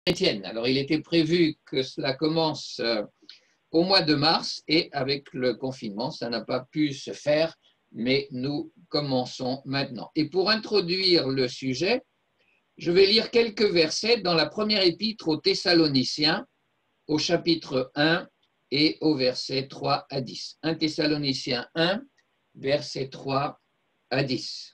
chrétienne. Alors, il était prévu que cela commence au mois de mars et avec le confinement, ça n'a pas pu se faire, mais nous commençons maintenant. Et pour introduire le sujet, je vais lire quelques versets dans la première épître aux Thessaloniciens, au chapitre 1 et au verset 3 à 10. 1 Thessaloniciens 1, verset 3 à 10.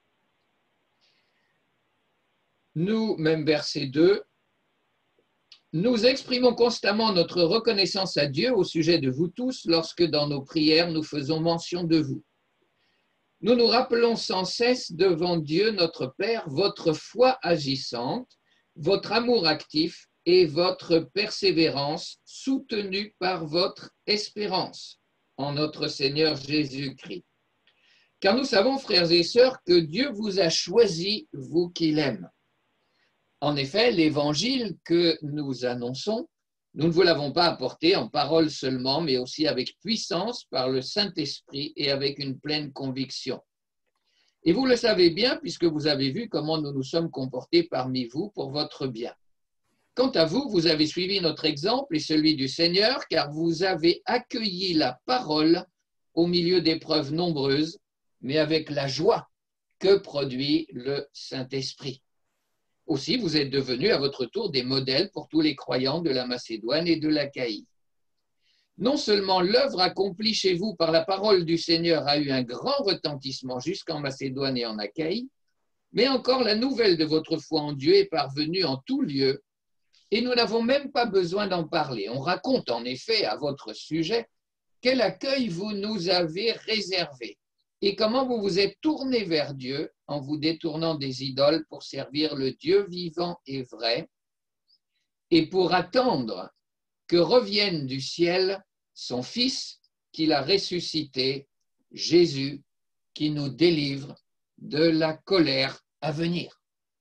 Nous, même verset 2, nous exprimons constamment notre reconnaissance à Dieu au sujet de vous tous lorsque dans nos prières nous faisons mention de vous. Nous nous rappelons sans cesse devant Dieu notre Père votre foi agissante, votre amour actif et votre persévérance soutenue par votre espérance en notre Seigneur Jésus-Christ. Car nous savons, frères et sœurs, que Dieu vous a choisis, vous qui l'aimez. En effet, l'évangile que nous annonçons, nous ne vous l'avons pas apporté en parole seulement, mais aussi avec puissance par le Saint-Esprit et avec une pleine conviction. Et vous le savez bien, puisque vous avez vu comment nous nous sommes comportés parmi vous pour votre bien. Quant à vous, vous avez suivi notre exemple et celui du Seigneur, car vous avez accueilli la parole au milieu d'épreuves nombreuses, mais avec la joie que produit le Saint-Esprit. Aussi, vous êtes devenus à votre tour des modèles pour tous les croyants de la Macédoine et de l'Achaïe. Non seulement l'œuvre accomplie chez vous par la parole du Seigneur a eu un grand retentissement jusqu'en Macédoine et en Achaïe, mais encore la nouvelle de votre foi en Dieu est parvenue en tout lieu, et nous n'avons même pas besoin d'en parler. On raconte en effet à votre sujet quel accueil vous nous avez réservé et comment vous vous êtes tourné vers Dieu en vous détournant des idoles pour servir le Dieu vivant et vrai et pour attendre que revienne du ciel son Fils qu'il a ressuscité, Jésus, qui nous délivre de la colère à venir.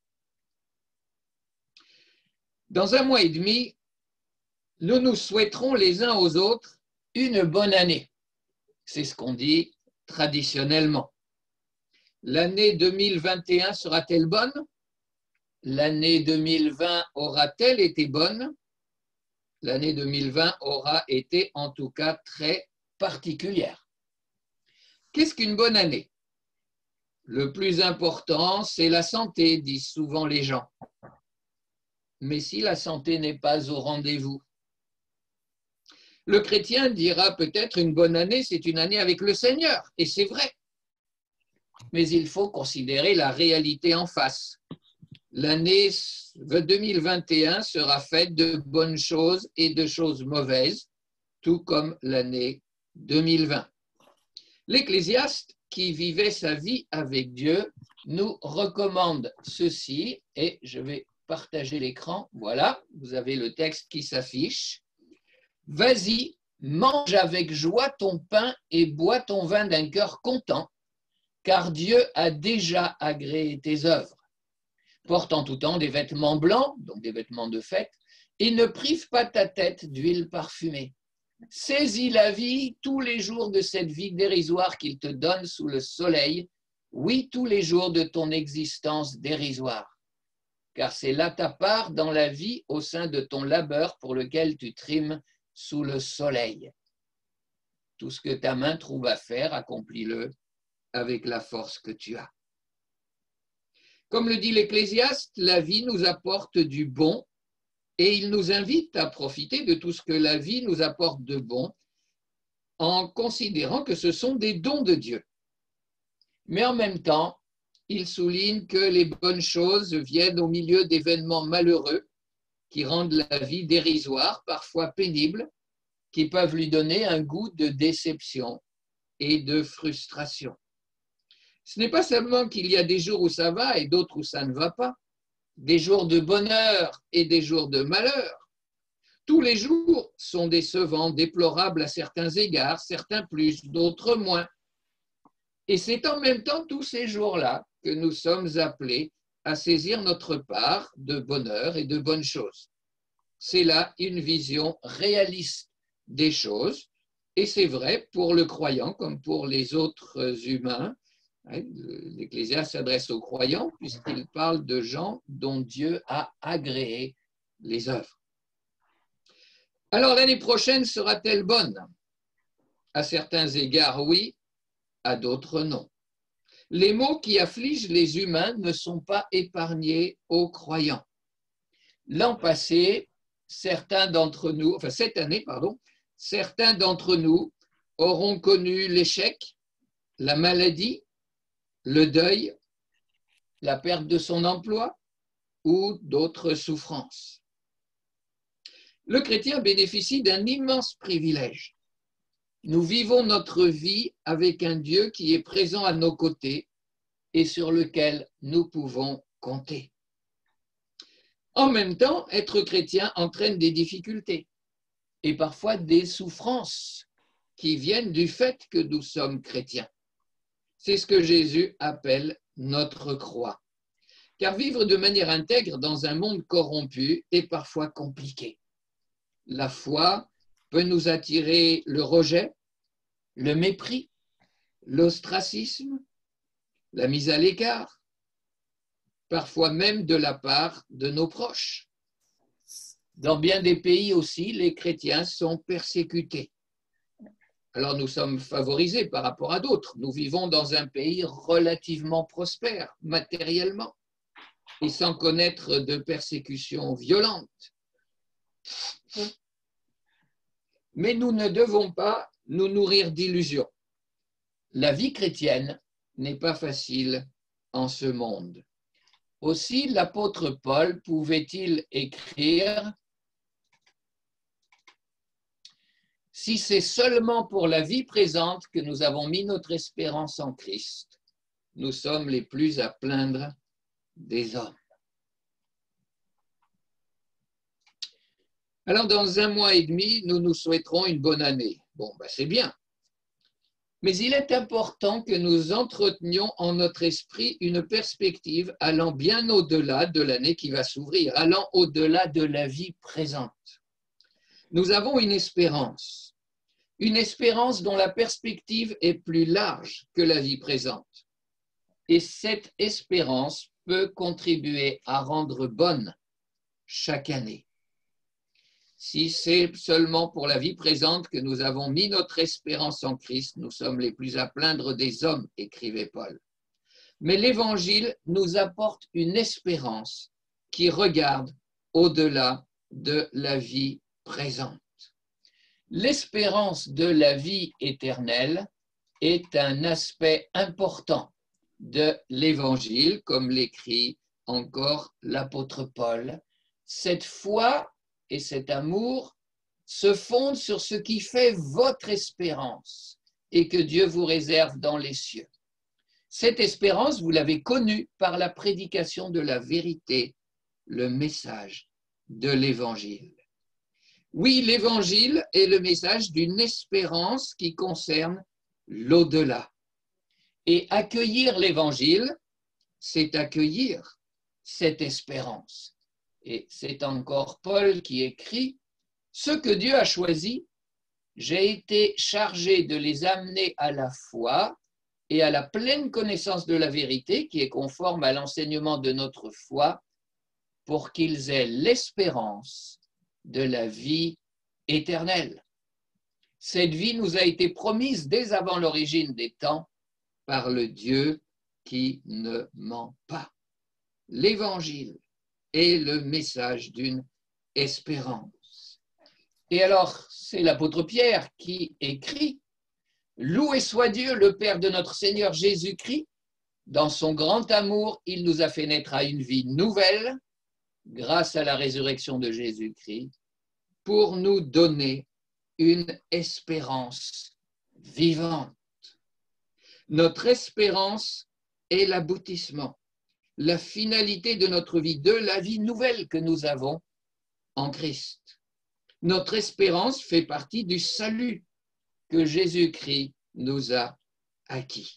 Dans 1 mois et demi, nous nous souhaiterons les uns aux autres une bonne année. C'est ce qu'on dit traditionnellement. L'année 2021 sera-t-elle bonne? L'année 2020 aura-t-elle été bonne? L'année 2020 aura été en tout cas très particulière. Qu'est-ce qu'une bonne année? Le plus important, c'est la santé, disent souvent les gens. Mais si la santé n'est pas au rendez-vous, le chrétien dira peut-être une bonne année, c'est une année avec le Seigneur, et c'est vrai. Mais il faut considérer la réalité en face. L'année 2021 sera faite de bonnes choses et de choses mauvaises, tout comme l'année 2020. L'Ecclésiaste, qui vivait sa vie avec Dieu, nous recommande ceci, et je vais partager l'écran. Voilà, vous avez le texte qui s'affiche. Vas-y, mange avec joie ton pain et bois ton vin d'un cœur content, car Dieu a déjà agréé tes œuvres. Porte en tout temps des vêtements blancs, donc des vêtements de fête, et ne prive pas ta tête d'huile parfumée. Saisis la vie tous les jours de cette vie dérisoire qu'il te donne sous le soleil, oui, tous les jours de ton existence dérisoire. Car c'est là ta part dans la vie au sein de ton labeur pour lequel tu trimes sous le soleil. Tout ce que ta main trouve à faire, accomplis-le avec la force que tu as. Comme le dit l'Ecclésiaste, la vie nous apporte du bon et il nous invite à profiter de tout ce que la vie nous apporte de bon en considérant que ce sont des dons de Dieu. Mais en même temps, il souligne que les bonnes choses viennent au milieu d'événements malheureux qui rendent la vie dérisoire, parfois pénible, qui peuvent lui donner un goût de déception et de frustration. Ce n'est pas seulement qu'il y a des jours où ça va et d'autres où ça ne va pas, des jours de bonheur et des jours de malheur. Tous les jours sont décevants, déplorables à certains égards, certains plus, d'autres moins. Et c'est en même temps tous ces jours-là que nous sommes appelés à saisir notre part de bonheur et de bonnes choses. C'est là une vision réaliste des choses, et c'est vrai pour le croyant comme pour les autres humains. L'Ecclésiaste s'adresse aux croyants puisqu'il parle de gens dont Dieu a agréé les œuvres. Alors l'année prochaine sera-t-elle bonne? À certains égards, oui, à d'autres, non. Les maux qui affligent les humains ne sont pas épargnés aux croyants. L'an passé, certains d'entre nous, enfin cette année, pardon, certains d'entre nous auront connu l'échec, la maladie, le deuil, la perte de son emploi ou d'autres souffrances. Le chrétien bénéficie d'un immense privilège. Nous vivons notre vie avec un Dieu qui est présent à nos côtés et sur lequel nous pouvons compter. En même temps, être chrétien entraîne des difficultés et parfois des souffrances qui viennent du fait que nous sommes chrétiens. C'est ce que Jésus appelle notre croix. Car vivre de manière intègre dans un monde corrompu est parfois compliqué. La foi peut nous attirer le rejet, le mépris, l'ostracisme, la mise à l'écart, parfois même de la part de nos proches. Dans bien des pays aussi, les chrétiens sont persécutés. Alors nous sommes favorisés par rapport à d'autres. Nous vivons dans un pays relativement prospère, matériellement, et sans connaître de persécutions violentes. Mais nous ne devons pas nous nourrir d'illusions. La vie chrétienne n'est pas facile en ce monde. Aussi, l'apôtre Paul pouvait-il écrire « Si c'est seulement pour la vie présente que nous avons mis notre espérance en Christ, nous sommes les plus à plaindre des hommes. » Alors, dans 1 mois et demi, nous nous souhaiterons une bonne année. Bon, c'est bien. Mais il est important que nous entretenions en notre esprit une perspective allant bien au-delà de l'année qui va s'ouvrir, allant au-delà de la vie présente. Nous avons une espérance dont la perspective est plus large que la vie présente. Et cette espérance peut contribuer à rendre bonne chaque année. Si c'est seulement pour la vie présente que nous avons mis notre espérance en Christ, nous sommes les plus à plaindre des hommes, écrivait Paul. Mais l'Évangile nous apporte une espérance qui regarde au-delà de la vie présente. L'espérance de la vie éternelle est un aspect important de l'Évangile, comme l'écrit encore l'apôtre Paul. Cette foi et cet amour se fondent sur ce qui fait votre espérance et que Dieu vous réserve dans les cieux. Cette espérance, vous l'avez connue par la prédication de la vérité, le message de l'Évangile. Oui, l'Évangile est le message d'une espérance qui concerne l'au-delà. Et accueillir l'Évangile, c'est accueillir cette espérance. Et c'est encore Paul qui écrit « Ce que Dieu a choisi, j'ai été chargé de les amener à la foi et à la pleine connaissance de la vérité qui est conforme à l'enseignement de notre foi pour qu'ils aient l'espérance de la vie éternelle. » Cette vie nous a été promise dès avant l'origine des temps par le Dieu qui ne ment pas. L'Évangile est le message d'une espérance. Et alors, c'est l'apôtre Pierre qui écrit « Loué soit Dieu, le Père de notre Seigneur Jésus-Christ. Dans son grand amour, il nous a fait naître à une vie nouvelle, grâce à la résurrection de Jésus-Christ, pour nous donner une espérance vivante. » Notre espérance est l'aboutissement, la finalité de notre vie, de la vie nouvelle que nous avons en Christ. Notre espérance fait partie du salut que Jésus-Christ nous a acquis.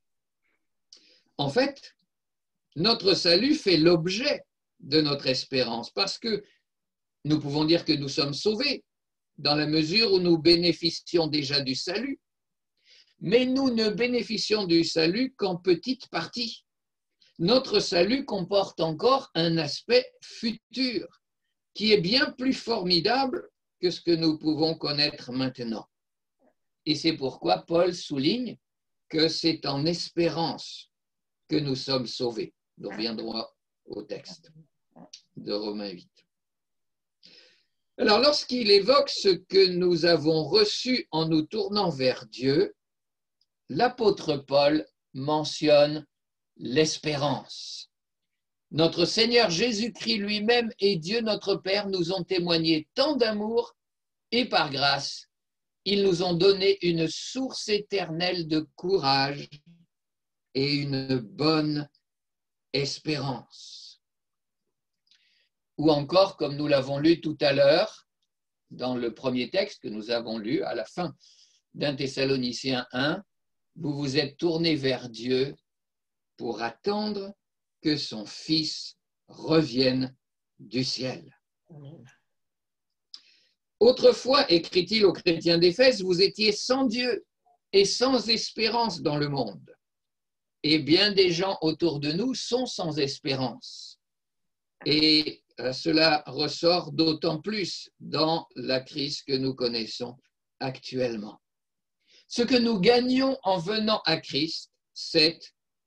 En fait, notre salut fait l'objet de notre espérance parce que nous pouvons dire que nous sommes sauvés dans la mesure où nous bénéficions déjà du salut, mais nous ne bénéficions du salut qu'en petite partie. Notre salut comporte encore un aspect futur, qui est bien plus formidable que ce que nous pouvons connaître maintenant. Et c'est pourquoi Paul souligne que c'est en espérance que nous sommes sauvés. Nous reviendrons au texte de Romains 8. Alors, lorsqu'il évoque ce que nous avons reçu en nous tournant vers Dieu, l'apôtre Paul mentionne l'espérance. Notre Seigneur Jésus-Christ lui-même et Dieu notre Père nous ont témoigné tant d'amour et par grâce, ils nous ont donné une source éternelle de courage et une bonne espérance. Ou encore, comme nous l'avons lu tout à l'heure, dans le premier texte que nous avons lu à la fin d'un Thessaloniciens 1, vous vous êtes tournés vers Dieu pour attendre que son Fils revienne du ciel. Amen. Autrefois, écrit-il aux chrétiens d'Éphèse, vous étiez sans Dieu et sans espérance dans le monde. Et bien des gens autour de nous sont sans espérance. Et cela ressort d'autant plus dans la crise que nous connaissons actuellement. Ce que nous gagnons en venant à Christ, c'est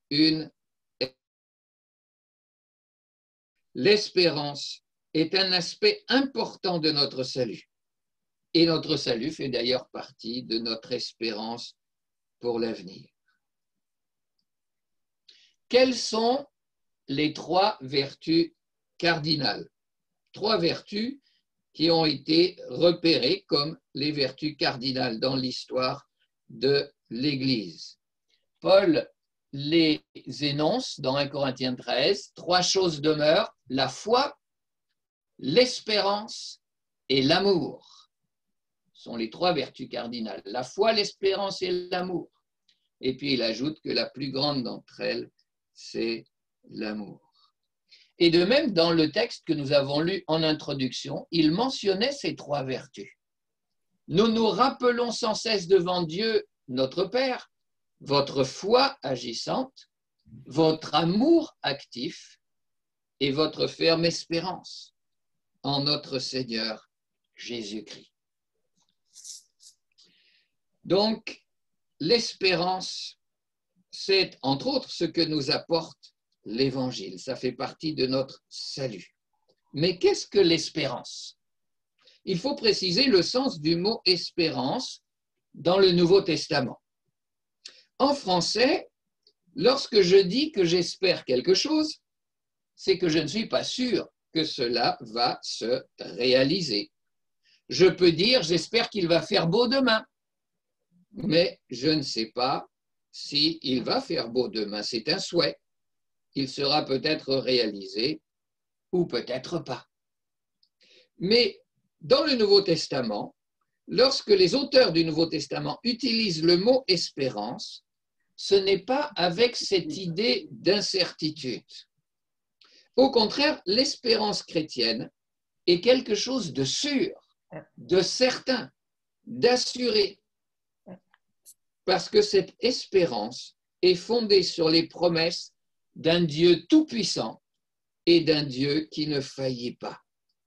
l'espérance est un aspect important de notre salut. Et notre salut fait d'ailleurs partie de notre espérance pour l'avenir. Quelles sont les 3 vertus cardinales? 3 vertus qui ont été repérées comme les vertus cardinales dans l'histoire de l'Église. Paul les énonce dans 1 Corinthiens 13. 3 choses demeurent, la foi, l'espérance et l'amour. Ce sont les 3 vertus cardinales. La foi, l'espérance et l'amour. Et puis il ajoute que la plus grande d'entre elles, c'est l'amour. Et de même, dans le texte que nous avons lu en introduction, il mentionnait ces 3 vertus. Nous nous rappelons sans cesse devant Dieu, notre Père, votre foi agissante, votre amour actif et votre ferme espérance en notre Seigneur Jésus-Christ. Donc, l'espérance, c'est entre autres ce que nous apporte l'Évangile. Ça fait partie de notre salut. Mais qu'est-ce que l'espérance? Il faut préciser le sens du mot espérance dans le Nouveau Testament. En français, lorsque je dis que j'espère quelque chose, c'est que je ne suis pas sûr que cela va se réaliser. Je peux dire, j'espère qu'il va faire beau demain, mais je ne sais pas s'il va faire beau demain. C'est un souhait. Il sera peut-être réalisé ou peut-être pas. Mais dans le Nouveau Testament, lorsque les auteurs du Nouveau Testament utilisent le mot espérance, ce n'est pas avec cette idée d'incertitude. Au contraire, l'espérance chrétienne est quelque chose de sûr, de certain, d'assuré, parce que cette espérance est fondée sur les promesses d'un Dieu tout-puissant et d'un Dieu qui ne faillit pas.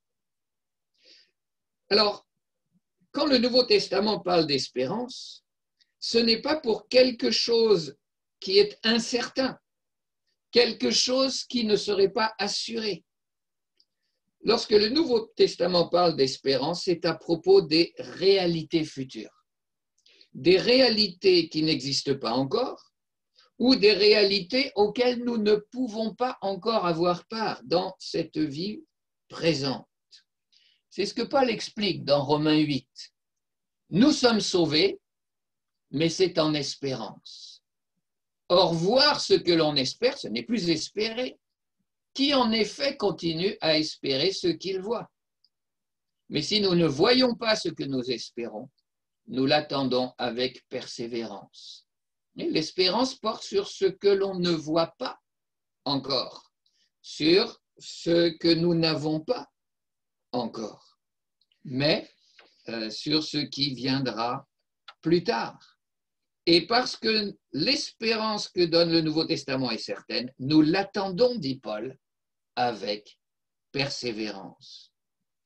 Alors, quand le Nouveau Testament parle d'espérance, ce n'est pas pour quelque chose qui est incertain, quelque chose qui ne serait pas assuré. Lorsque le Nouveau Testament parle d'espérance, c'est à propos des réalités futures, des réalités qui n'existent pas encore ou des réalités auxquelles nous ne pouvons pas encore avoir part dans cette vie présente. C'est ce que Paul explique dans Romains 8. Nous sommes sauvés, mais c'est en espérance. Or, voir ce que l'on espère, ce n'est plus espérer. Qui en effet continue à espérer ce qu'il voit? Mais si nous ne voyons pas ce que nous espérons, nous l'attendons avec persévérance. L'espérance porte sur ce que l'on ne voit pas encore, sur ce que nous n'avons pas encore, mais sur ce qui viendra plus tard. Et parce que l'espérance que donne le Nouveau Testament est certaine, nous l'attendons, dit Paul, avec persévérance.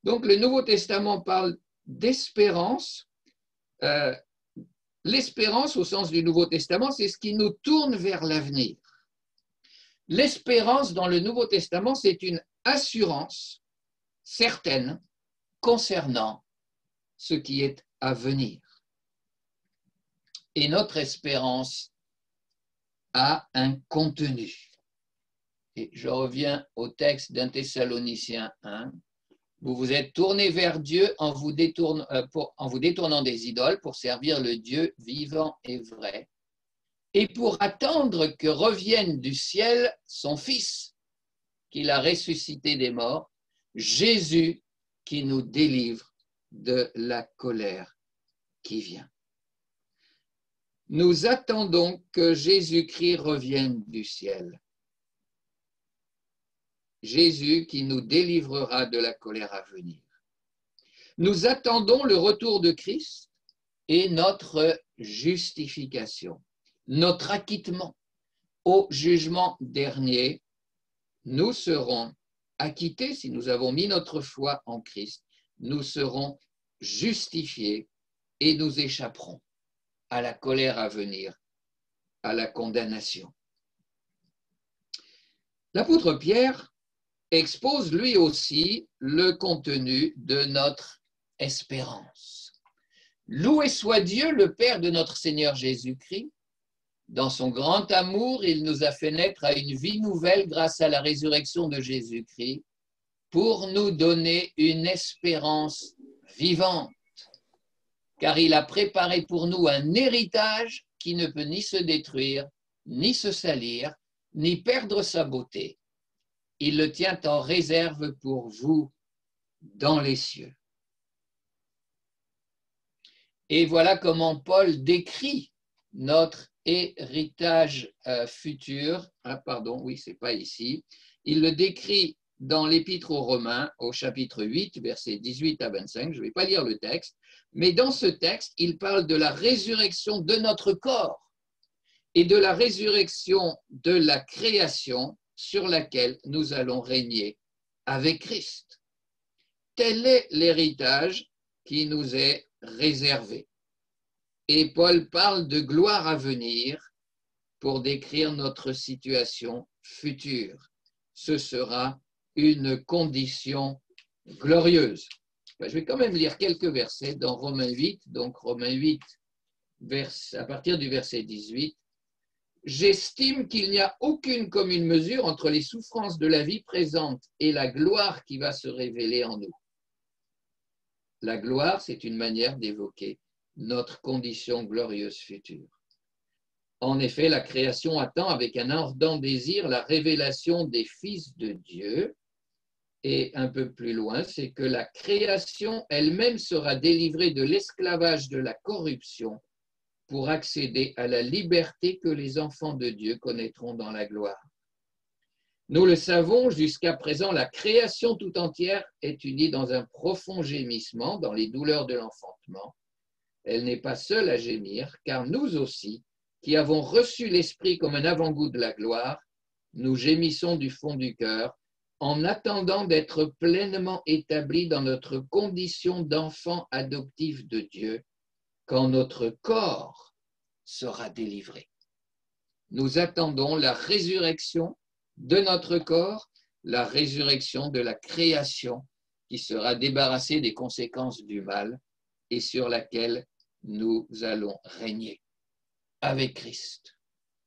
Donc le Nouveau Testament parle d'espérance. L'espérance au sens du Nouveau Testament, c'est ce qui nous tourne vers l'avenir. L'espérance dans le Nouveau Testament, c'est une assurance certaine concernant ce qui est à venir. Et notre espérance a un contenu. Et je reviens au texte d'un Thessaloniciens 1. Vous vous êtes tournés vers Dieu en vous détournant des idoles pour servir le Dieu vivant et vrai, et pour attendre que revienne du ciel son Fils, qu'il a ressuscité des morts, Jésus qui nous délivre de la colère qui vient. Nous attendons que Jésus-Christ revienne du ciel. Jésus qui nous délivrera de la colère à venir. Nous attendons le retour de Christ et notre justification, notre acquittement. Au jugement dernier, nous serons acquittés si nous avons mis notre foi en Christ. Nous serons justifiés et nous échapperons à la colère à venir, à la condamnation. L'apôtre Pierre expose lui aussi le contenu de notre espérance. Loué soit Dieu, le Père de notre Seigneur Jésus-Christ. Dans son grand amour, il nous a fait naître à une vie nouvelle grâce à la résurrection de Jésus-Christ pour nous donner une espérance vivante. Car il a préparé pour nous un héritage qui ne peut ni se détruire, ni se salir, ni perdre sa beauté. Il le tient en réserve pour vous dans les cieux. Et voilà comment Paul décrit notre héritage futur. Ah, pardon, oui, c'est pas ici. Il le décrit dans l'Épître aux Romains, au chapitre 8, versets 18 à 25. Je ne vais pas lire le texte, mais dans ce texte, il parle de la résurrection de notre corps et de la résurrection de la création sur laquelle nous allons régner avec Christ. Tel est l'héritage qui nous est réservé. Et Paul parle de gloire à venir pour décrire notre situation future. Ce sera une condition glorieuse. Je vais quand même lire quelques versets dans Romains 8, donc Romains 8, à partir du verset 18. J'estime qu'il n'y a aucune commune mesure entre les souffrances de la vie présente et la gloire qui va se révéler en nous. La gloire, c'est une manière d'évoquer notre condition glorieuse future. En effet, la création attend avec un ardent désir la révélation des fils de Dieu. Et un peu plus loin, c'est que la création elle-même sera délivrée de l'esclavage de la corruption pour accéder à la liberté que les enfants de Dieu connaîtront dans la gloire. Nous le savons, jusqu'à présent, la création tout entière est unie dans un profond gémissement, dans les douleurs de l'enfantement. Elle n'est pas seule à gémir, car nous aussi, qui avons reçu l'Esprit comme un avant-goût de la gloire, nous gémissons du fond du cœur, en attendant d'être pleinement établis dans notre condition d'enfants adoptifs de Dieu, quand notre corps sera délivré. Nous attendons la résurrection de notre corps, la résurrection de la création qui sera débarrassée des conséquences du mal et sur laquelle nous allons régner avec Christ.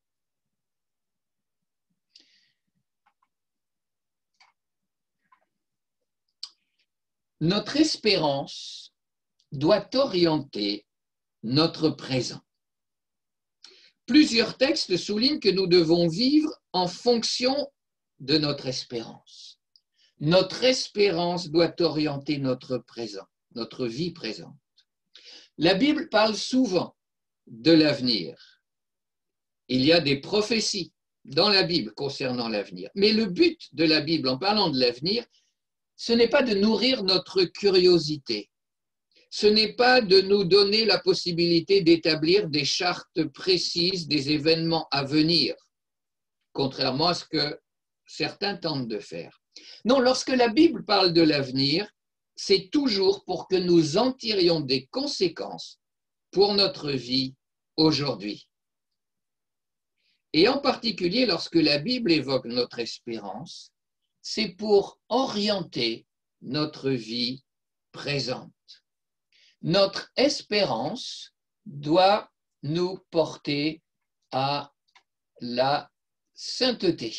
Notre espérance doit orienter notre présent. Plusieurs textes soulignent que nous devons vivre en fonction de notre espérance. Notre espérance doit orienter notre présent, notre vie présente. La Bible parle souvent de l'avenir. Il y a des prophéties dans la Bible concernant l'avenir. Mais le but de la Bible en parlant de l'avenir, ce n'est pas de nourrir notre curiosité. Ce n'est pas de nous donner la possibilité d'établir des chartes précises des événements à venir, contrairement à ce que certains tentent de faire. Non, lorsque la Bible parle de l'avenir, c'est toujours pour que nous en tirions des conséquences pour notre vie aujourd'hui. Et en particulier, lorsque la Bible évoque notre espérance, c'est pour orienter notre vie présente. Notre espérance doit nous porter à la sainteté.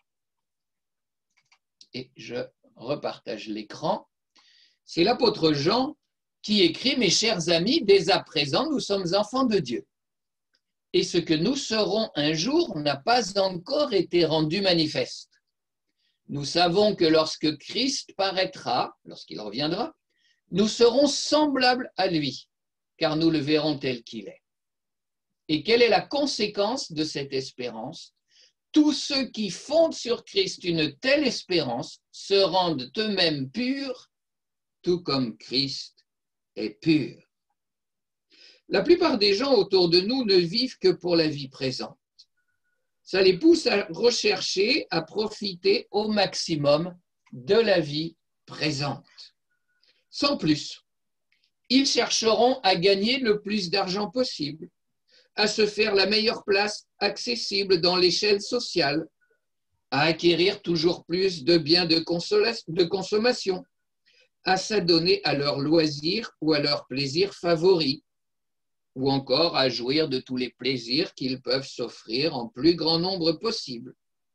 Et je repartage l'écran. C'est l'apôtre Jean qui écrit « Mes chers amis, dès à présent, nous sommes enfants de Dieu. Et ce que nous serons un jour n'a pas encore été rendu manifeste. Nous savons que lorsque Christ paraîtra, lorsqu'il reviendra, nous serons semblables à lui, car nous le verrons tel qu'il est. Et quelle est la conséquence de cette espérance? Tous ceux qui fondent sur Christ une telle espérance se rendent eux-mêmes purs, tout comme Christ est pur. La plupart des gens autour de nous ne vivent que pour la vie présente. Ça les pousse à rechercher, à profiter au maximum de la vie présente. Sans plus, ils chercheront à gagner le plus d'argent possible, à se faire la meilleure place accessible dans l'échelle sociale, à acquérir toujours plus de biens de consommation, à s'adonner à leurs loisirs ou à leurs plaisirs favoris, ou encore à jouir de tous les plaisirs qu'ils peuvent s'offrir en plus grand nombre possible.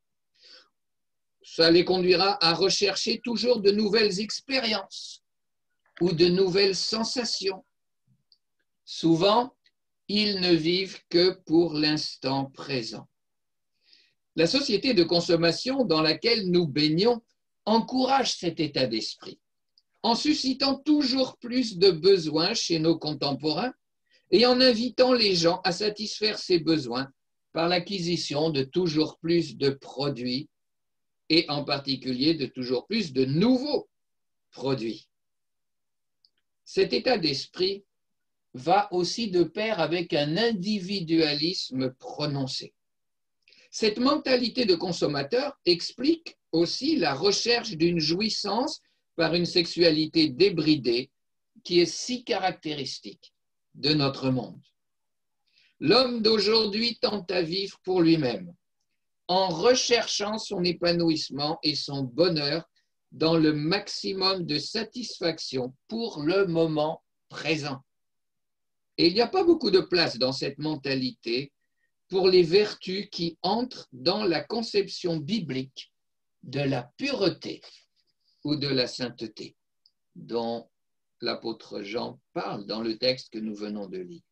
Ça les conduira à rechercher toujours de nouvelles expériences ou de nouvelles sensations. Souvent, ils ne vivent que pour l'instant présent. La société de consommation dans laquelle nous baignons encourage cet état d'esprit, en suscitant toujours plus de besoins chez nos contemporains et en invitant les gens à satisfaire ces besoins par l'acquisition de toujours plus de produits et en particulier de toujours plus de nouveaux produits. Cet état d'esprit va aussi de pair avec un individualisme prononcé. Cette mentalité de consommateur explique aussi la recherche d'une jouissance par une sexualité débridée qui est si caractéristique de notre monde. L'homme d'aujourd'hui tente à vivre pour lui-même, en recherchant son épanouissement et son bonheur dans le maximum de satisfaction pour le moment présent. Et il n'y a pas beaucoup de place dans cette mentalité pour les vertus qui entrent dans la conception biblique de la pureté ou de la sainteté, dont l'apôtre Jean parle dans le texte que nous venons de lire.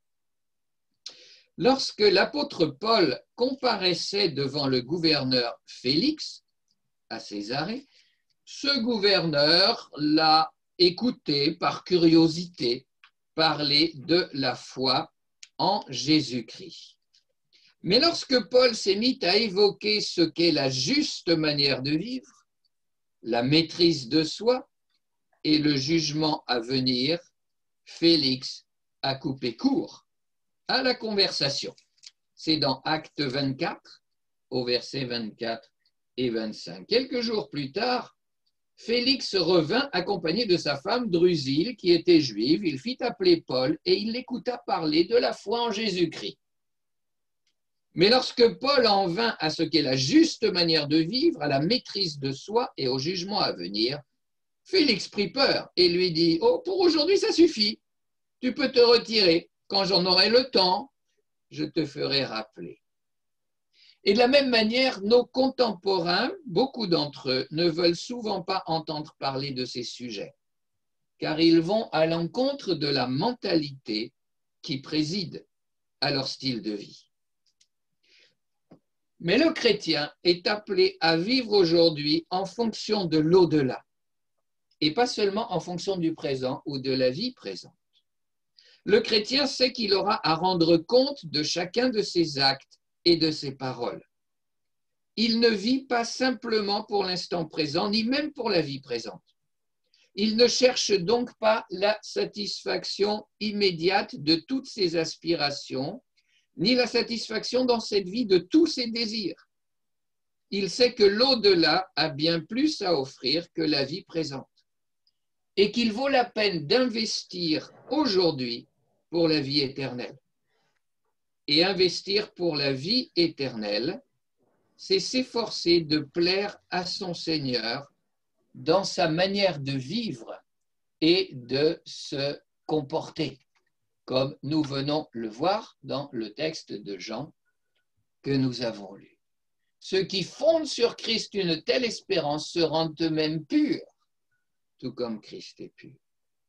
Lorsque l'apôtre Paul comparaissait devant le gouverneur Félix à Césarée, ce gouverneur l'a écouté par curiosité parler de la foi en Jésus-Christ. Mais lorsque Paul s'est mis à évoquer ce qu'est la juste manière de vivre, la maîtrise de soi et le jugement à venir, Félix a coupé court à la conversation. C'est dans Actes 24, au verset 24 et 25. Quelques jours plus tard, Félix revint accompagné de sa femme Drusille, qui était juive. Il fit appeler Paul et il l'écouta parler de la foi en Jésus-Christ. Mais lorsque Paul en vint à ce qu'est la juste manière de vivre, à la maîtrise de soi et au jugement à venir, Félix prit peur et lui dit « Oh, pour aujourd'hui, ça suffit. Tu peux te retirer. Quand j'en aurai le temps, je te ferai rappeler. » Et de la même manière, nos contemporains, beaucoup d'entre eux, ne veulent souvent pas entendre parler de ces sujets, car ils vont à l'encontre de la mentalité qui préside à leur style de vie. Mais le chrétien est appelé à vivre aujourd'hui en fonction de l'au-delà, et pas seulement en fonction du présent ou de la vie présente. Le chrétien sait qu'il aura à rendre compte de chacun de ses actes et de ses paroles. Il ne vit pas simplement pour l'instant présent, ni même pour la vie présente. Il ne cherche donc pas la satisfaction immédiate de toutes ses aspirations, ni la satisfaction dans cette vie de tous ses désirs. Il sait que l'au-delà a bien plus à offrir que la vie présente. et qu'il vaut la peine d'investir aujourd'hui pour la vie éternelle. Et investir pour la vie éternelle, c'est s'efforcer de plaire à son Seigneur dans sa manière de vivre et de se comporter, comme nous venons le voir dans le texte de Jean que nous avons lu. Ceux qui fondent sur Christ une telle espérance se rendent eux-mêmes purs, tout comme Christ est pur.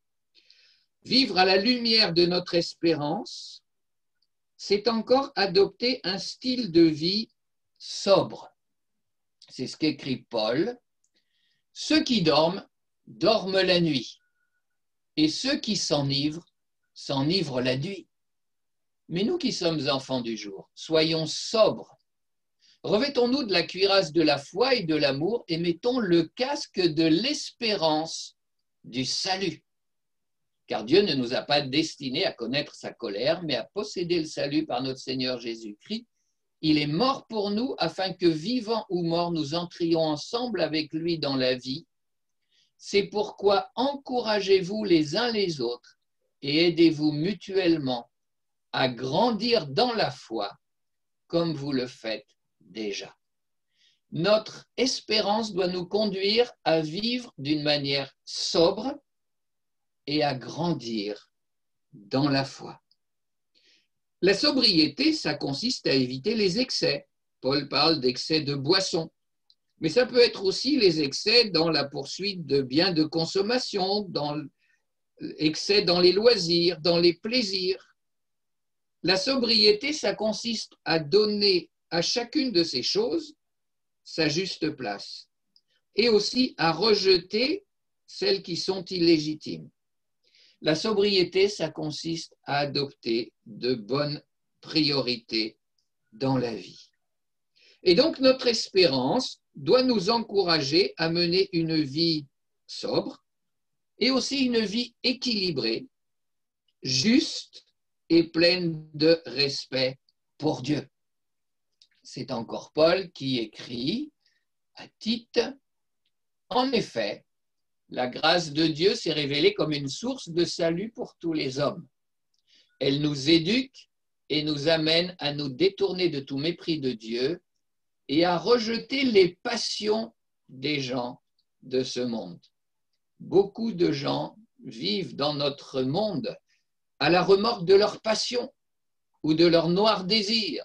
Vivre à la lumière de notre espérance, c'est encore adopter un style de vie sobre. C'est ce qu'écrit Paul. Ceux qui dorment, dorment la nuit, et ceux qui s'enivrent, s'enivrent la nuit. Mais nous qui sommes enfants du jour, soyons sobres. Revêtons-nous de la cuirasse de la foi et de l'amour et mettons le casque de l'espérance du salut. Car Dieu ne nous a pas destinés à connaître sa colère, mais à posséder le salut par notre Seigneur Jésus-Christ. Il est mort pour nous afin que, vivants ou morts, nous entrions ensemble avec lui dans la vie. C'est pourquoi encouragez-vous les uns les autres et aidez-vous mutuellement à grandir dans la foi comme vous le faites déjà. Notre espérance doit nous conduire à vivre d'une manière sobre et à grandir dans la foi. La sobriété, ça consiste à éviter les excès. Paul parle d'excès de boisson, mais ça peut être aussi les excès dans la poursuite de biens de consommation, dans l'excès dans les loisirs, dans les plaisirs. La sobriété, ça consiste à donner à chacune de ces choses sa juste place et aussi à rejeter celles qui sont illégitimes. La sobriété, ça consiste à adopter de bonnes priorités dans la vie. Et donc, notre espérance doit nous encourager à mener une vie sobre et aussi une vie équilibrée, juste et pleine de respect pour Dieu. C'est encore Paul qui écrit à Tite, « En effet, la grâce de Dieu s'est révélée comme une source de salut pour tous les hommes. Elle nous éduque et nous amène à nous détourner de tout mépris de Dieu et à rejeter les passions des gens de ce monde. » Beaucoup de gens vivent dans notre monde à la remorque de leurs passions ou de leurs noirs désirs,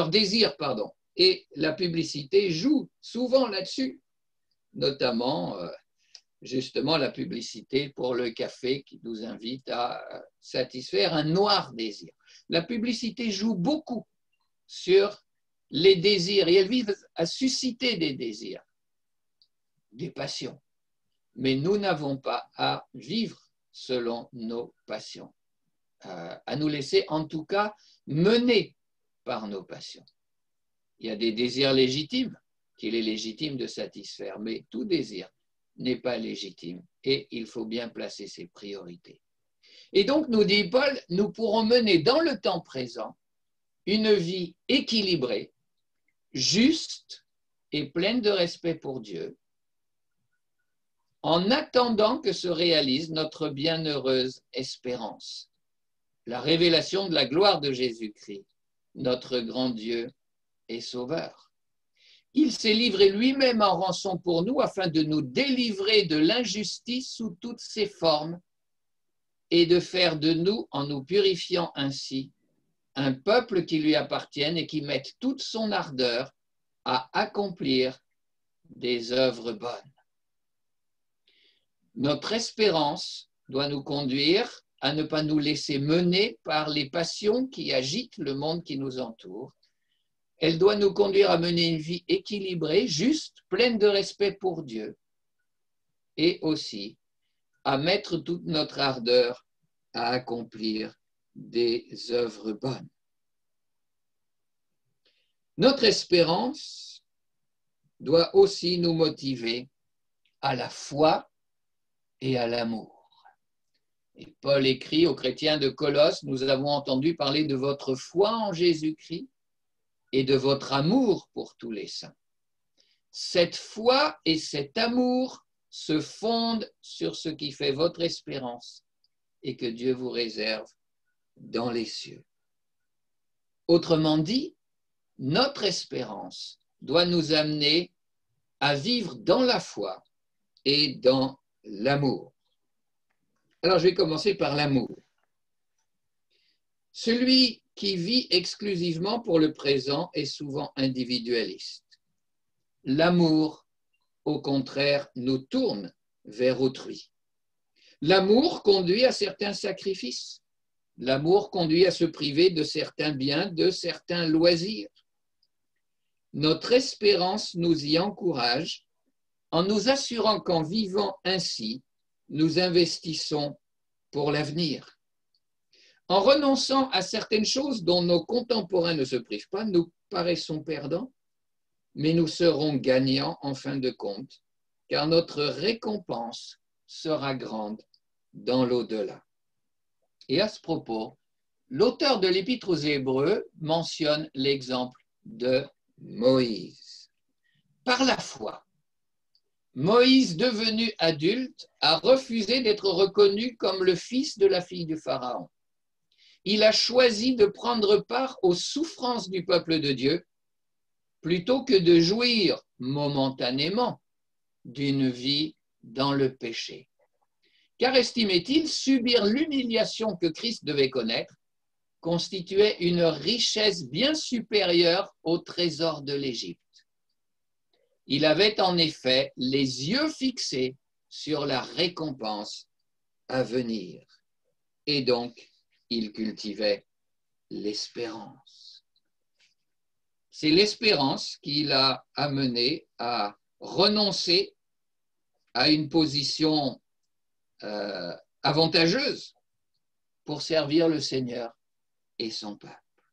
et la publicité joue souvent là-dessus, notamment justement la publicité pour le café qui nous invite à satisfaire un noir désir. La publicité joue beaucoup sur les désirs et elle vise à susciter des désirs, des passions. Mais nous n'avons pas à vivre selon nos passions, à nous laisser en tout cas mener par nos passions. Il y a des désirs légitimes qu'il est légitime de satisfaire, mais tout désir n'est pas légitime et il faut bien placer ses priorités. Et donc, nous dit Paul, nous pourrons mener dans le temps présent une vie équilibrée, juste et pleine de respect pour Dieu, en attendant que se réalise notre bienheureuse espérance, la révélation de la gloire de Jésus-Christ, notre grand Dieu et Sauveur. Il s'est livré lui-même en rançon pour nous afin de nous délivrer de l'injustice sous toutes ses formes et de faire de nous, en nous purifiant ainsi, un peuple qui lui appartienne et qui mette toute son ardeur à accomplir des œuvres bonnes. Notre espérance doit nous conduire à ne pas nous laisser mener par les passions qui agitent le monde qui nous entoure. Elle doit nous conduire à mener une vie équilibrée, juste, pleine de respect pour Dieu et aussi à mettre toute notre ardeur à accomplir des œuvres bonnes. Notre espérance doit aussi nous motiver à la foi et à l'amour. Et Paul écrit aux chrétiens de Colosse, nous avons entendu parler de votre foi en Jésus-Christ et de votre amour pour tous les saints. Cette foi et cet amour se fonde sur ce qui fait votre espérance et que Dieu vous réserve dans les cieux. Autrement dit, notre espérance doit nous amener à vivre dans la foi et dans l'amour. Alors, je vais commencer par l'amour. Celui qui vit exclusivement pour le présent est souvent individualiste. L'amour, au contraire, nous tourne vers autrui. L'amour conduit à certains sacrifices. L'amour conduit à se priver de certains biens, de certains loisirs. Notre espérance nous y encourage en nous assurant qu'en vivant ainsi, nous investissons pour l'avenir. En renonçant à certaines choses dont nos contemporains ne se privent pas, nous paraissons perdants, mais nous serons gagnants en fin de compte, car notre récompense sera grande dans l'au-delà. Et à ce propos, l'auteur de l'Épître aux Hébreux mentionne l'exemple de Moïse. Par la foi, Moïse, devenu adulte, a refusé d'être reconnu comme le fils de la fille du Pharaon. Il a choisi de prendre part aux souffrances du peuple de Dieu plutôt que de jouir momentanément d'une vie dans le péché. Car estimait-il, subir l'humiliation que Christ devait connaître constituait une richesse bien supérieure au trésor de l'Égypte. Il avait en effet les yeux fixés sur la récompense à venir. Et donc, il cultivait l'espérance. C'est l'espérance qui l'a amené à renoncer à une position avantageuse pour servir le Seigneur et son peuple.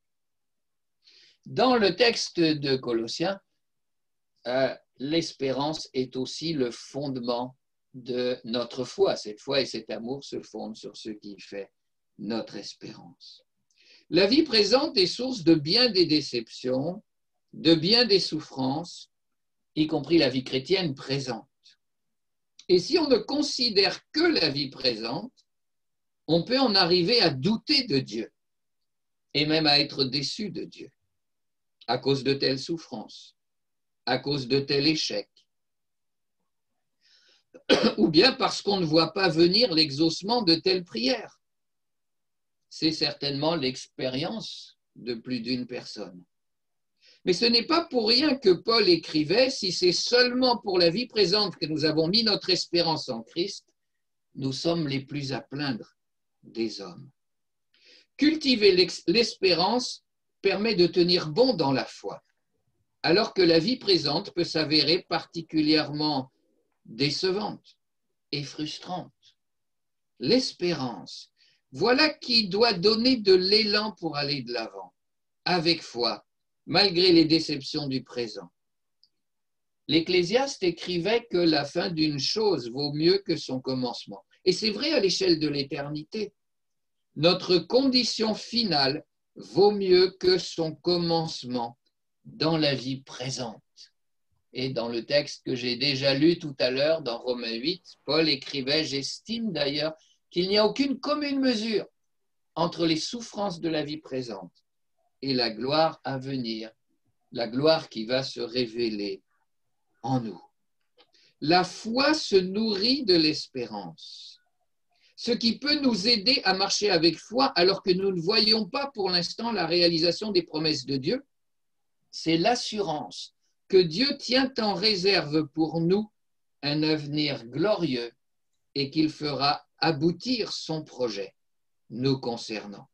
Dans le texte de Colossiens, l'espérance est aussi le fondement de notre foi. Cette foi et cet amour se fondent sur ce qui fait notre espérance. La vie présente est source de bien des déceptions, de bien des souffrances, y compris la vie chrétienne présente. Et si on ne considère que la vie présente, on peut en arriver à douter de Dieu et même à être déçu de Dieu à cause de telles souffrances, à cause de tel échec, ou bien parce qu'on ne voit pas venir l'exaucement de telles prières. C'est certainement l'expérience de plus d'une personne. Mais ce n'est pas pour rien que Paul écrivait « Si c'est seulement pour la vie présente que nous avons mis notre espérance en Christ, nous sommes les plus à plaindre des hommes. » Cultiver l'espérance permet de tenir bon dans la foi, alors que la vie présente peut s'avérer particulièrement décevante et frustrante. L'espérance, voilà qui doit donner de l'élan pour aller de l'avant, avec foi, malgré les déceptions du présent. L'Ecclésiaste écrivait que la fin d'une chose vaut mieux que son commencement. Et c'est vrai à l'échelle de l'éternité. Notre condition finale vaut mieux que son commencement dans la vie présente. Et dans le texte que j'ai déjà lu tout à l'heure, dans Romains 8, Paul écrivait « J'estime d'ailleurs qu'il n'y a aucune commune mesure entre les souffrances de la vie présente et la gloire à venir, la gloire qui va se révéler en nous. » La foi se nourrit de l'espérance, ce qui peut nous aider à marcher avec foi alors que nous ne voyons pas pour l'instant la réalisation des promesses de Dieu. C'est l'assurance que Dieu tient en réserve pour nous un avenir glorieux et qu'il fera aboutir son projet nous concernant.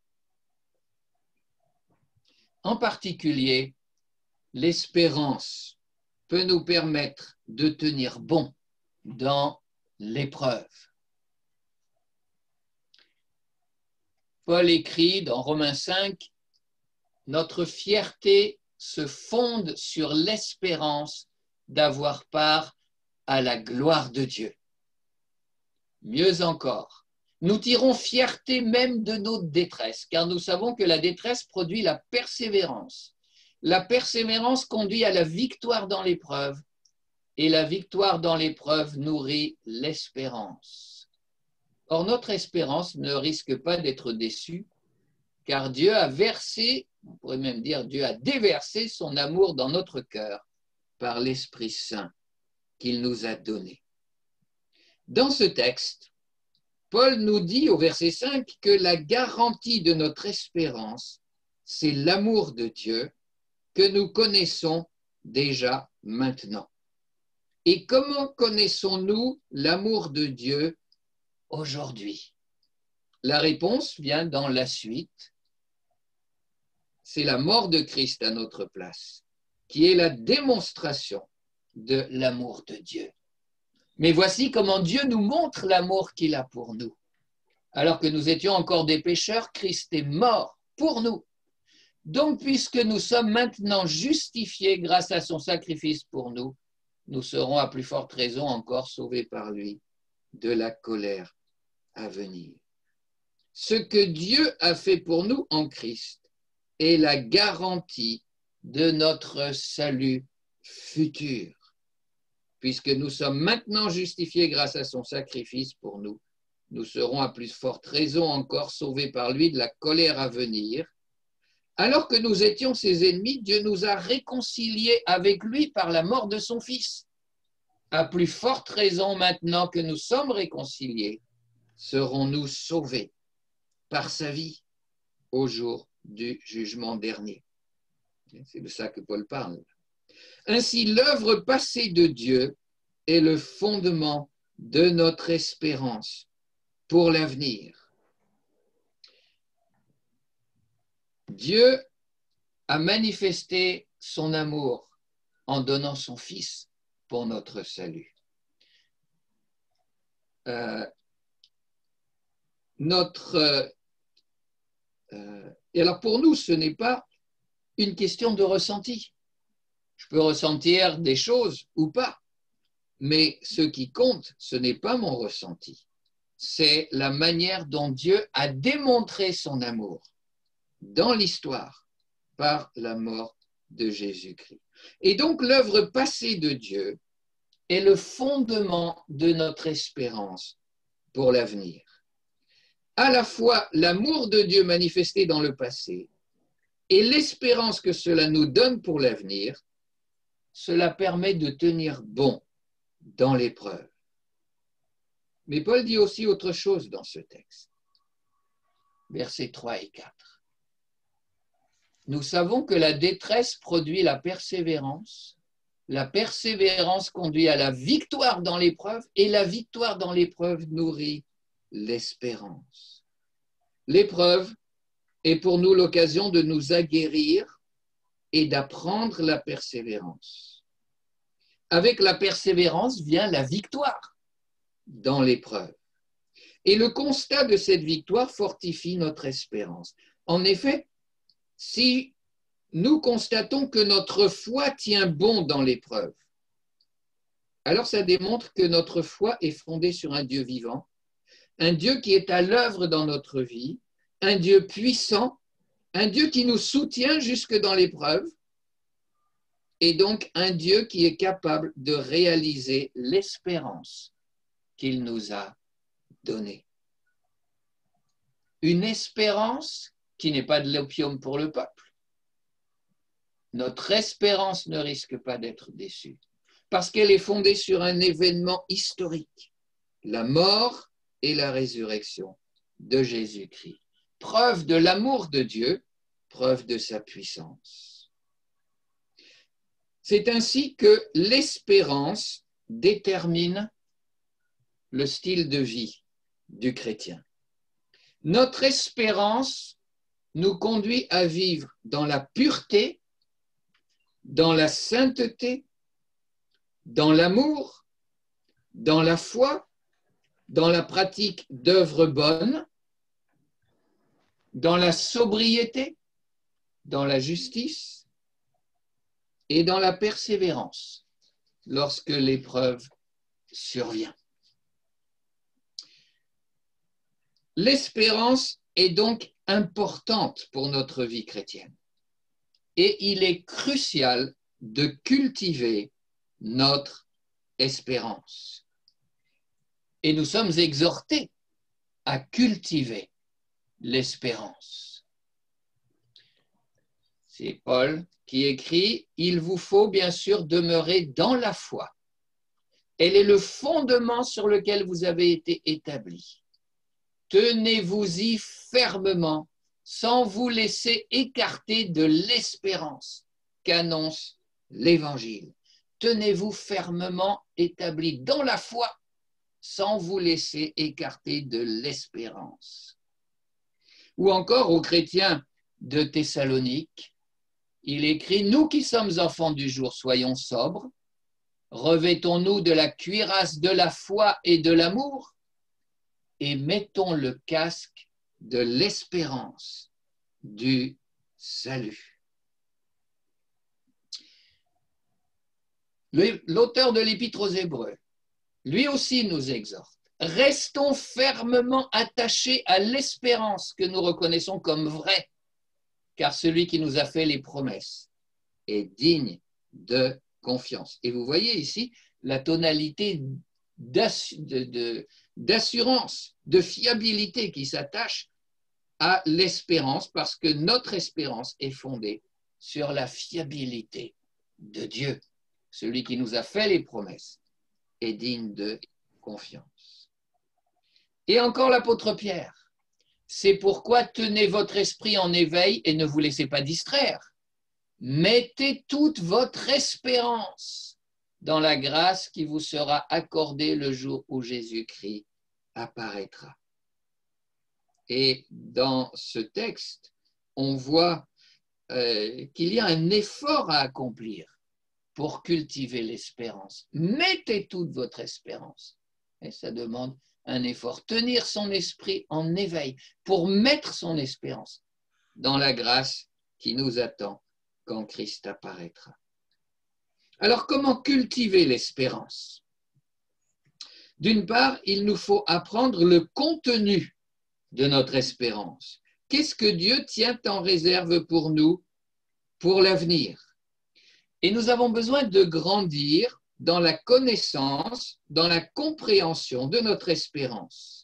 En particulier, l'espérance peut nous permettre de tenir bon dans l'épreuve. Paul écrit dans Romains 5, « Notre fierté se fonde sur l'espérance d'avoir part à la gloire de Dieu. Mieux encore, nous tirons fierté même de nos détresses, car nous savons que la détresse produit la persévérance. La persévérance conduit à la victoire dans l'épreuve, et la victoire dans l'épreuve nourrit l'espérance. Or, notre espérance ne risque pas d'être déçue, car Dieu a versé, on pourrait même dire Dieu a déversé son amour dans notre cœur par l'Esprit Saint qu'il nous a donné. Dans ce texte, Paul nous dit au verset 5 que la garantie de notre espérance, c'est l'amour de Dieu que nous connaissons déjà maintenant. Et comment connaissons-nous l'amour de Dieu aujourd'hui? La réponse vient dans la suite. C'est la mort de Christ à notre place, qui est la démonstration de l'amour de Dieu. Mais voici comment Dieu nous montre l'amour qu'il a pour nous. Alors que nous étions encore des pécheurs, Christ est mort pour nous. Donc, puisque nous sommes maintenant justifiés grâce à son sacrifice pour nous, nous serons à plus forte raison encore sauvés par lui de la colère à venir. Ce que Dieu a fait pour nous en Christ est la garantie de notre salut futur. Puisque nous sommes maintenant justifiés grâce à son sacrifice pour nous, nous serons à plus forte raison encore sauvés par lui de la colère à venir. Alors que nous étions ses ennemis, Dieu nous a réconciliés avec lui par la mort de son Fils. À plus forte raison maintenant que nous sommes réconciliés, serons-nous sauvés par sa vie au jour du jugement dernier. C'est de ça que Paul parle. Ainsi, l'œuvre passée de Dieu est le fondement de notre espérance pour l'avenir. Dieu a manifesté son amour en donnant son Fils pour notre salut. Et alors pour nous, ce n'est pas une question de ressenti. Je peux ressentir des choses ou pas, mais ce qui compte, ce n'est pas mon ressenti. C'est la manière dont Dieu a démontré son amour dans l'histoire par la mort de Jésus-Christ. Et donc l'œuvre passée de Dieu est le fondement de notre espérance pour l'avenir. À la fois l'amour de Dieu manifesté dans le passé et l'espérance que cela nous donne pour l'avenir, cela permet de tenir bon dans l'épreuve. Mais Paul dit aussi autre chose dans ce texte. Versets 3 et 4. Nous savons que la détresse produit la persévérance conduit à la victoire dans l'épreuve, et la victoire dans l'épreuve nourrit l'espérance. L'épreuve est pour nous l'occasion de nous aguerrir et d'apprendre la persévérance. Avec la persévérance vient la victoire dans l'épreuve. Et le constat de cette victoire fortifie notre espérance. En effet, si nous constatons que notre foi tient bon dans l'épreuve, alors ça démontre que notre foi est fondée sur un Dieu vivant, un Dieu qui est à l'œuvre dans notre vie, un Dieu puissant, un Dieu qui nous soutient jusque dans l'épreuve, et donc un Dieu qui est capable de réaliser l'espérance qu'il nous a donnée. Une espérance qui n'est pas de l'opium pour le peuple. Notre espérance ne risque pas d'être déçue, parce qu'elle est fondée sur un événement historique, la mort et la résurrection de Jésus-Christ. Preuve de l'amour de Dieu, preuve de sa puissance. C'est ainsi que l'espérance détermine le style de vie du chrétien. Notre espérance nous conduit à vivre dans la pureté, dans la sainteté, dans l'amour, dans la foi, dans la pratique d'œuvres bonnes, dans la sobriété, dans la justice et dans la persévérance lorsque l'épreuve survient. L'espérance est donc importante pour notre vie chrétienne et il est crucial de cultiver notre espérance. Et nous sommes exhortés à cultiver l'espérance. C'est Paul qui écrit « Il vous faut bien sûr demeurer dans la foi. Elle est le fondement sur lequel vous avez été établis. Tenez-vous-y fermement sans vous laisser écarter de l'espérance qu'annonce l'Évangile. Tenez-vous fermement établis dans la foi sans vous laisser écarter de l'espérance. » Ou encore aux chrétiens de Thessalonique, il écrit « Nous qui sommes enfants du jour, soyons sobres, revêtons-nous de la cuirasse de la foi et de l'amour et mettons le casque de l'espérance du salut. » L'auteur de l'Épître aux Hébreux, lui aussi nous exhorte. Restons fermement attachés à l'espérance que nous reconnaissons comme vraie, car celui qui nous a fait les promesses est digne de confiance. Et vous voyez ici la tonalité d'assurance, de fiabilité qui s'attache à l'espérance, parce que notre espérance est fondée sur la fiabilité de Dieu. Celui qui nous a fait les promesses est digne de confiance. Et encore l'apôtre Pierre, c'est pourquoi tenez votre esprit en éveil et ne vous laissez pas distraire. Mettez toute votre espérance dans la grâce qui vous sera accordée le jour où Jésus-Christ apparaîtra. Et dans ce texte, on voit qu'il y a un effort à accomplir pour cultiver l'espérance. Mettez toute votre espérance. Et ça demande un effort. Tenir son esprit en éveil pour mettre son espérance dans la grâce qui nous attend quand Christ apparaîtra. Alors, comment cultiver l'espérance? D'une part, il nous faut apprendre le contenu de notre espérance. Qu'est-ce que Dieu tient en réserve pour nous pour l'avenir? Et nous avons besoin de grandir dans la connaissance, dans la compréhension de notre espérance.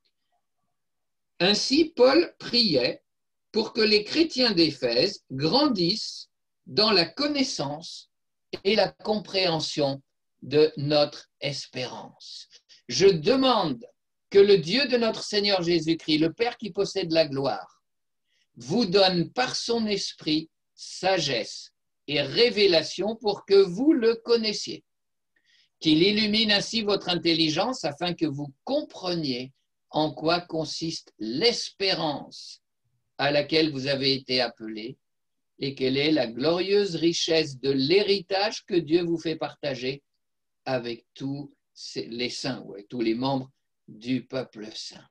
Ainsi, Paul priait pour que les chrétiens d'Éphèse grandissent dans la connaissance et la compréhension de notre espérance. Je demande que le Dieu de notre Seigneur Jésus-Christ, le Père qui possède la gloire, vous donne par son esprit sagesse et révélation pour que vous le connaissiez, qu'il illumine ainsi votre intelligence afin que vous compreniez en quoi consiste l'espérance à laquelle vous avez été appelés et quelle est la glorieuse richesse de l'héritage que Dieu vous fait partager avec tous les saints, ou avec tous les membres du peuple saint.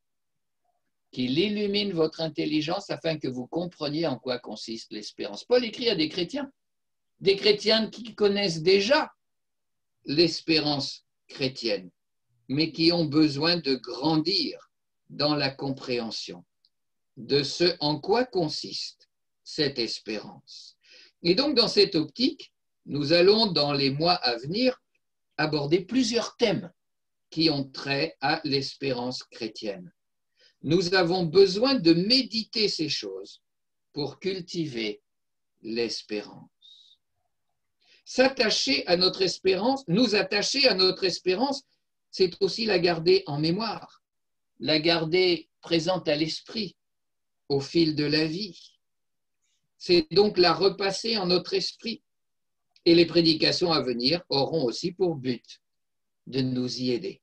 Qu'il illumine votre intelligence afin que vous compreniez en quoi consiste l'espérance. Paul écrit à des chrétiens qui connaissent déjà l'espérance chrétienne, mais qui ont besoin de grandir dans la compréhension de ce en quoi consiste cette espérance. Et donc, dans cette optique, nous allons, dans les mois à venir, aborder plusieurs thèmes qui ont trait à l'espérance chrétienne. Nous avons besoin de méditer ces choses pour cultiver l'espérance. S'attacher à notre espérance, nous attacher à notre espérance, c'est aussi la garder en mémoire, la garder présente à l'esprit au fil de la vie. C'est donc la repasser en notre esprit. Et les prédications à venir auront aussi pour but de nous y aider.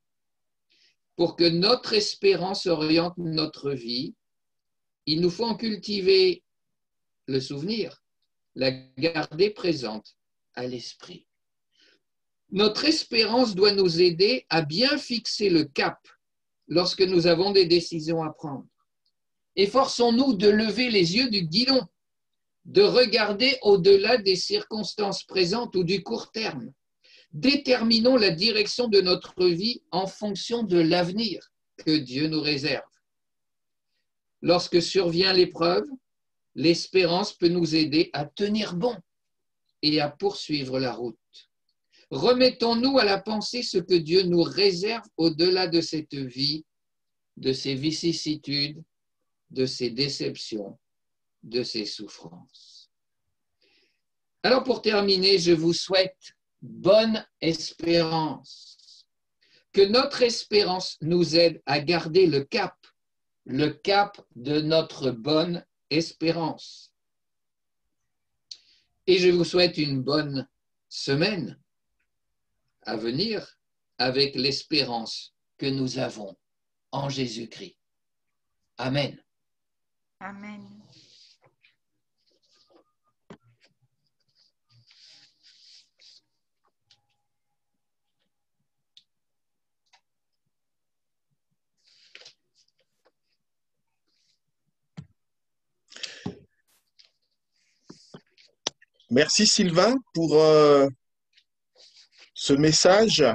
Pour que notre espérance oriente notre vie, il nous faut en cultiver le souvenir, la garder présente à l'esprit. Notre espérance doit nous aider à bien fixer le cap lorsque nous avons des décisions à prendre. Efforçons-nous de lever les yeux du guidon, de regarder au-delà des circonstances présentes ou du court terme. Déterminons la direction de notre vie en fonction de l'avenir que Dieu nous réserve. Lorsque survient l'épreuve, l'espérance peut nous aider à tenir bon et à poursuivre la route. Remettons-nous à la pensée ce que Dieu nous réserve au-delà de cette vie, de ses vicissitudes, de ses déceptions, de ses souffrances. Alors pour terminer, je vous souhaite bonne espérance. Que notre espérance nous aide à garder le cap de notre bonne espérance. Et je vous souhaite une bonne semaine à venir avec l'espérance que nous avons en Jésus-Christ. Amen. Amen. Merci Sylvain pour ce message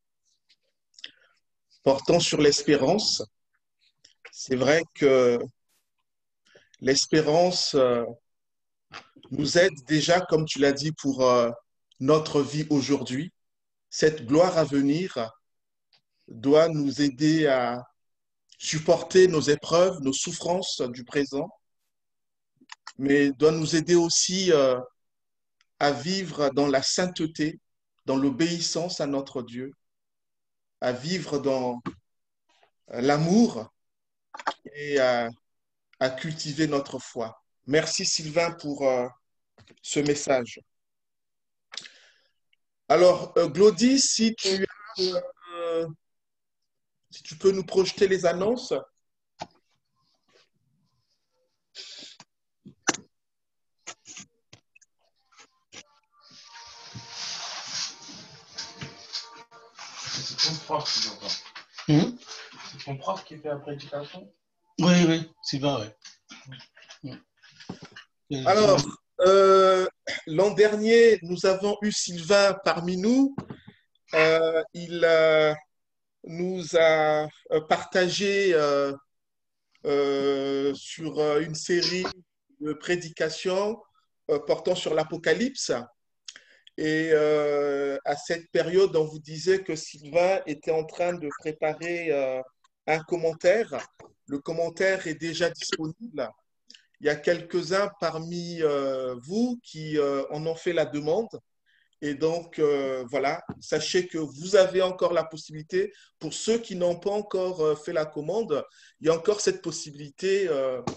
portant sur l'espérance. C'est vrai que l'espérance nous aide déjà, comme tu l'as dit, pour notre vie aujourd'hui. Cette gloire à venir doit nous aider à supporter nos épreuves, nos souffrances du présent, mais doit nous aider aussi à vivre dans la sainteté, dans l'obéissance à notre Dieu, à vivre dans l'amour et à cultiver notre foi. Merci Sylvain pour ce message. Alors, Glody, si tu peux nous projeter les annonces. C'est ton prof qui l'entend. C'est ton prof qui fait la prédication? Oui, Sylvain, oui. Alors, l'an dernier, nous avons eu Sylvain parmi nous. Il nous a partagé sur une série de prédications portant sur l'Apocalypse. Et à cette période, on vous disait que Sylvain était en train de préparer un commentaire. Le commentaire est déjà disponible. Il y a quelques-uns parmi vous qui en ont fait la demande. Et donc, voilà, sachez que vous avez encore la possibilité, pour ceux qui n'ont pas encore fait la commande, il y a encore cette possibilité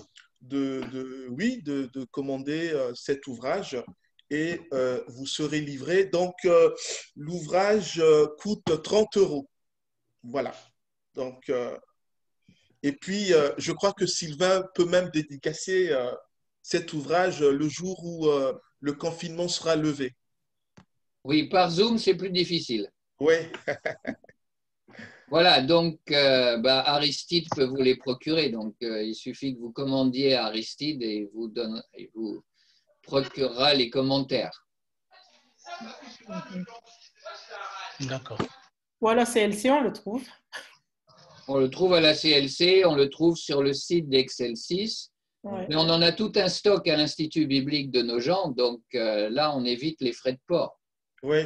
de commander cet ouvrage et vous serez livré. Donc, l'ouvrage coûte 30 €. Voilà. Donc, et puis, je crois que Sylvain peut même dédicacer cet ouvrage le jour où le confinement sera levé. Oui, par Zoom, c'est plus difficile. Oui. Voilà, donc Aristide peut vous les procurer. Donc, il suffit que vous commandiez à Aristide et il vous procurera les commentaires. D'accord. Ou à la CLC, on le trouve. On le trouve à la CLC, on le trouve sur le site d'Excel6. Ouais. Mais on en a tout un stock à l'Institut biblique de Nogent. Donc là, on évite les frais de port. Oui.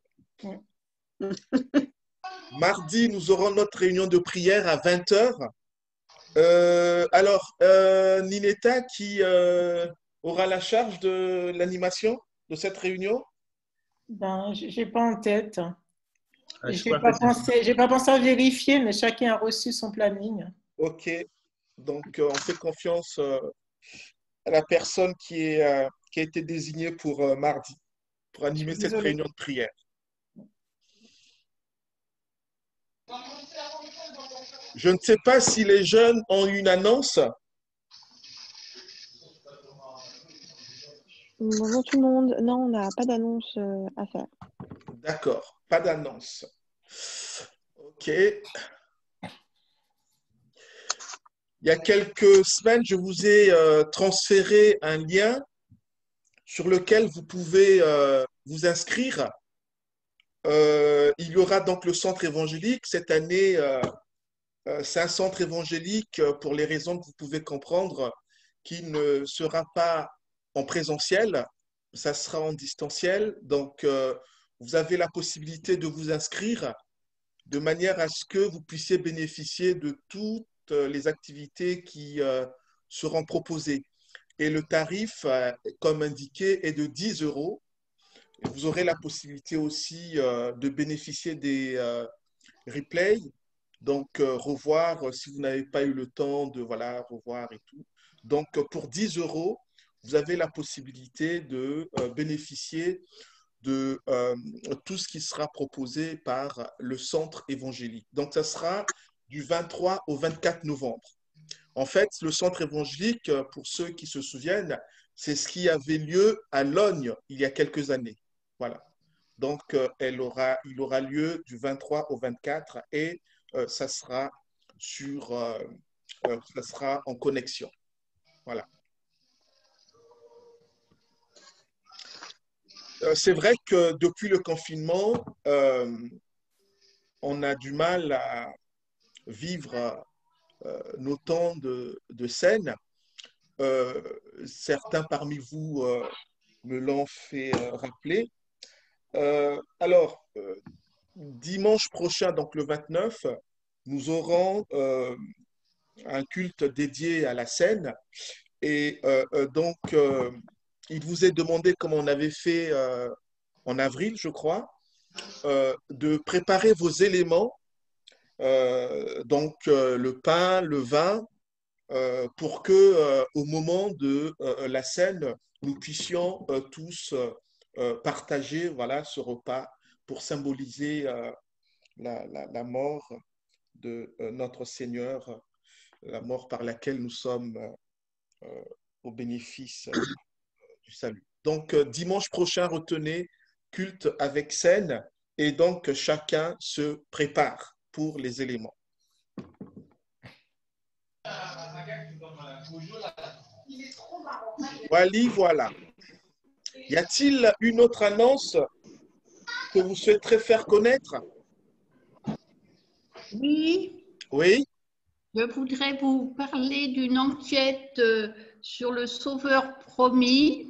Mardi, nous aurons notre réunion de prière à 20 h. Alors, Ninetta qui aura la charge de l'animation de cette réunion? Ben, j'ai pas en tête. Ah, J'ai pas pensé à vérifier, mais chacun a reçu son planning. Ok. Donc, on fait confiance à la personne qui a été désignée pour mardi, pour animer cette réunion de prière. Je ne sais pas si les jeunes ont une annonce. Bonjour tout le monde. Non, on n'a pas d'annonce à faire. D'accord, pas d'annonce. Ok. Il y a quelques semaines, je vous ai transféré un lien sur lequel vous pouvez vous inscrire. Il y aura donc le centre évangélique. Cette année, c'est un centre évangélique, pour les raisons que vous pouvez comprendre, qui ne sera pas en présentiel, ça sera en distanciel. Donc, vous avez la possibilité de vous inscrire de manière à ce que vous puissiez bénéficier de toutes les activités qui seront proposées. Et le tarif, comme indiqué, est de 10 €. Et vous aurez la possibilité aussi de bénéficier des replays, donc revoir si vous n'avez pas eu le temps de revoir et tout. Donc pour 10 €, vous avez la possibilité de bénéficier de tout ce qui sera proposé par le centre évangélique. Donc ça sera du 23 au 24 novembre. En fait, le centre évangélique, pour ceux qui se souviennent, c'est ce qui avait lieu à Logne il y a quelques années. Voilà. Donc, il aura lieu du 23 au 24 et ça sera en connexion. Voilà. C'est vrai que depuis le confinement, on a du mal à vivre nos temps de scène. Certains parmi vous me l'ont fait rappeler. Alors, dimanche prochain, donc le 29, nous aurons un culte dédié à la scène. Et donc, il vous est demandé, comme on avait fait en avril, je crois, de préparer vos éléments, donc le pain, le vin, pour que au moment de la scène, nous puissions tous partager ce repas pour symboliser la mort de notre Seigneur, la mort par laquelle nous sommes au bénéfice du salut. Donc, dimanche prochain, retenez, culte avec scène, et donc chacun se prépare pour les éléments. Voilà. Y a-t-il une autre annonce que vous souhaiterez faire connaître? Oui. Oui. Je voudrais vous parler d'une enquête sur le Sauveur promis.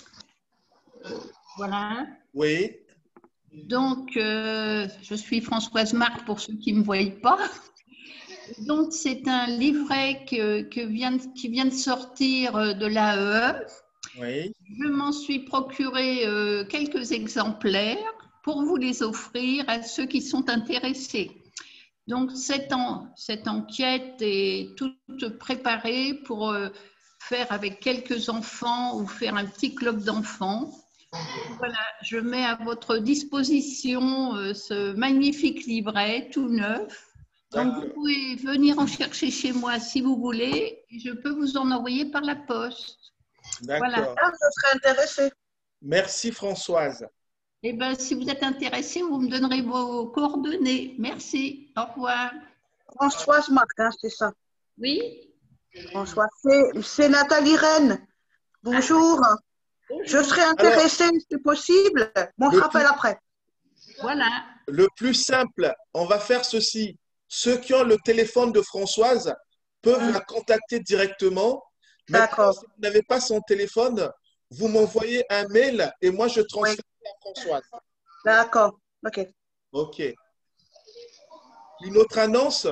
Voilà. Oui. Donc, je suis Françoise Marc pour ceux qui ne me voient pas. Donc, c'est un livret qui vient de sortir de l'AE. Oui. Je m'en suis procuré quelques exemplaires pour vous les offrir à ceux qui sont intéressés. Donc, cette enquête est toute préparée pour faire avec quelques enfants ou faire un petit club d'enfants. Voilà, je mets à votre disposition ce magnifique livret tout neuf. Donc, vous pouvez venir en chercher chez moi si vous voulez. Et je peux vous en envoyer par la poste. D'accord. Voilà. Ah, je serais intéressée. Merci Françoise. Eh bien, si vous êtes intéressé, vous me donnerez vos coordonnées. Merci. Au revoir. Françoise Marc, hein, c'est ça. Oui. Françoise, c'est Nathalie Rennes. Bonjour. Je serais intéressée, c'est possible. On se rappelle après. Voilà. Le plus simple, on va faire ceci. Ceux qui ont le téléphone de Françoise peuvent la contacter directement. D'accord. Si vous n'avez pas son téléphone, vous m'envoyez un mail et moi je transfère à Françoise. D'accord. OK. OK. Une autre annonce?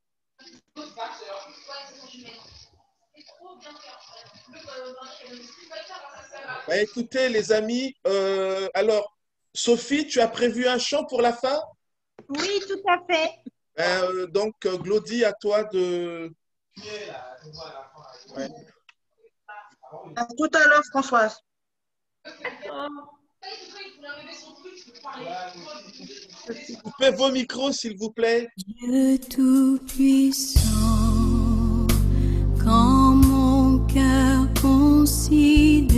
Écoutez, les amis, alors, Sophie, tu as prévu un chant pour la fin? Oui, tout à fait. Donc, Glody, à toi de… Ouais. À tout à l'heure, Françoise. Coupez vos micros, s'il vous plaît. Dieu Tout-Puissant, quand mon cœur considère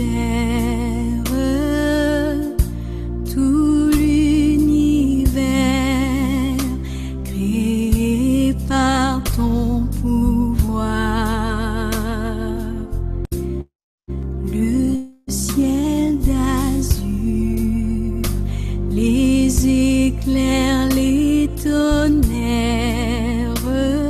tout l'univers créé par ton pouvoir, le ciel d'azur, les éclairs, les tonnerres,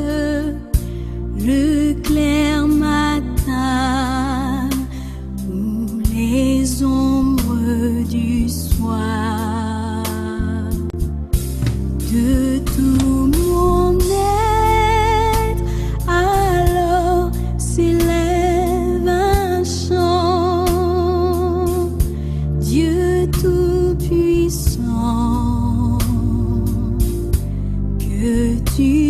le clair matin ou les ombres du soir. Tout-Puissant, que tu